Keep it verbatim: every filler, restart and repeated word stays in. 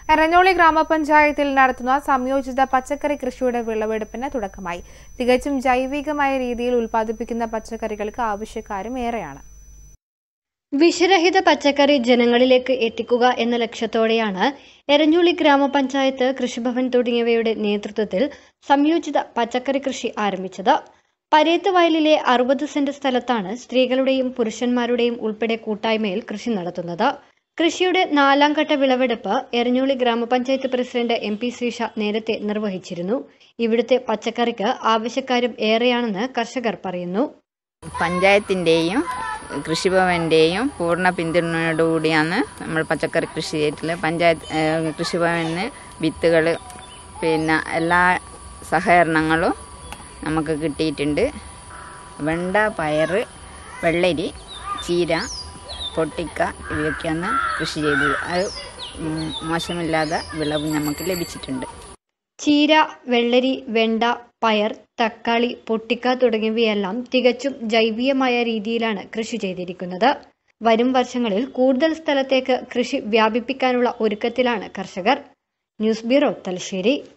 എരഞ്ഞോളി ഗ്രാമപഞ്ചായത്തിൽ നടത്തുന്ന സംയോജിത പച്ചക്കറി കൃഷിയുടെ വിളവെടുപ്പിന് തുടക്കമായി. തികച്ചും ജൈവികമായ രീതിയിൽ ഉൽപ്പാദിപ്പിക്കുന്ന പച്ചക്കറികൾക്ക് ആവശ്യക്കാരും ഏറെയാണ്. വിഷരഹിത പച്ചക്കറി ജനങ്ങളിലേക്ക് എത്തിക്കുക എന്ന ലക്ഷ്യത്തോടെയാണ് എരഞ്ഞോളി ഗ്രാമപഞ്ചായത്ത്, കൃഷിഭവൻ തുടങ്ങിയവയുടെ നേതൃത്വത്തിൽ സംയോജിത പച്ചക്കറി കൃഷി ആരംഭിച്ചത്. പരേത്ത് വയലിലെ അറുപത് സെന്റ് സ്ഥലത്താണ് സ്ത്രീകളുടെയും പുരുഷന്മാരുടെയും ഉൾപ്പെടെ കൂട്ടായ്മയിൽ കൃഷി നടത്തുന്നത്. കൃഷിയുടെ നാലാം ഘട്ട വിളവെടുപ്പ് എരഞ്ഞോളി ഗ്രാമപഞ്ചായത്ത് പ്രസിഡന്റ് എം പി ശ്രീഷ നേരത്തെ നിർവഹിച്ചിരുന്നു. ഇവിടുത്തെ പച്ചക്കറിക്ക് ആവശ്യക്കാരും ഏറെയാണെന്ന് കർഷകർ പറയുന്നു. പഞ്ചായത്തിന്റെയും കൃഷിഭവന്റെയും പൂർണ്ണ പിന്തുണയോടുകൂടിയാണ് നമ്മൾ പച്ചക്കറി കൃഷി ചെയ്തിട്ടുള്ളത്. പഞ്ചായത്ത് കൃഷിഭവന് വിത്തുകൾ, പിന്നെ എല്ലാ സഹകരണങ്ങളും നമുക്ക് കിട്ടിയിട്ടുണ്ട്. വെണ്ട, പയറ്, വെള്ളരി, ചീര, പൊട്ടിക്ക ഇവയൊക്കെയാണ് കൃഷി ചെയ്തത്. അത് മോശമില്ലാതെ വിളവ് നമുക്ക് ലഭിച്ചിട്ടുണ്ട്. ചീര, വെള്ളരി, വെണ്ട, പയർ, തക്കാളി, പൊട്ടിക്ക തുടങ്ങിയവയെല്ലാം തികച്ചും ജൈവീയമായ രീതിയിലാണ് കൃഷി ചെയ്തിരിക്കുന്നത്. വരും വർഷങ്ങളിൽ കൂടുതൽ സ്ഥലത്തേക്ക് കൃഷി വ്യാപിപ്പിക്കാനുള്ള ഒരുക്കത്തിലാണ് കർഷകർ. News bureau, Thalassery.